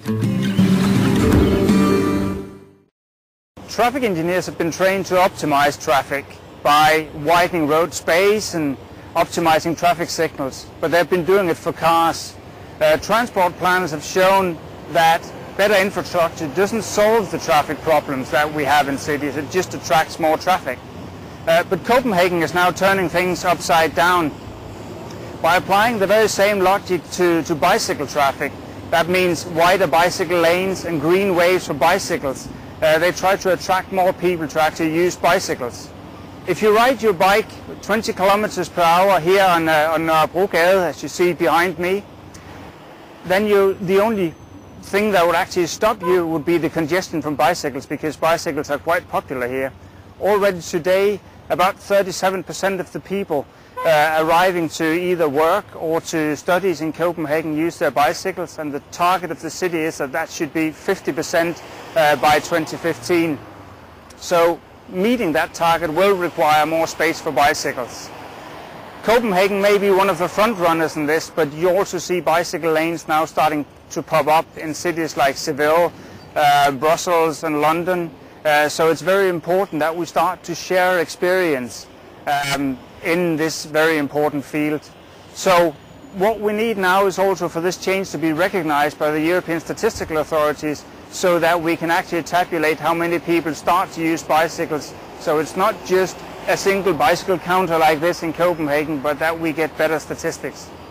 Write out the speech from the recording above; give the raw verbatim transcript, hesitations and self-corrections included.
Traffic engineers have been trained to optimize traffic by widening road space and optimizing traffic signals, but they've been doing it for cars. Uh, transport planners have shown that better infrastructure doesn't solve the traffic problems that we have in cities, it just attracts more traffic. Uh, but Copenhagen is now turning things upside down. By applying the very same logic to, to bicycle traffic, that means wider bicycle lanes and green waves for bicycles. Uh, they try to attract more people to actually use bicycles. If you ride your bike twenty kilometers per hour here on, uh, on Nørrebrogade, as you see behind me, then you, the only thing that would actually stop you would be the congestion from bicycles, because bicycles are quite popular here. Already today, about thirty-seven percent of the people uh, arriving to either work or to studies in Copenhagen use their bicycles, and the target of the city is that that should be fifty percent uh, by twenty fifteen. So meeting that target will require more space for bicycles. Copenhagen may be one of the front runners in this, but you also see bicycle lanes now starting to pop up in cities like Seville, uh, Brussels and London. Uh, so it's very important that we start to share experience um, in this very important field. So what we need now is also for this change to be recognized by the European statistical authorities, so that we can actually tabulate how many people start to use bicycles. So it's not just a single bicycle counter like this in Copenhagen, but that we get better statistics.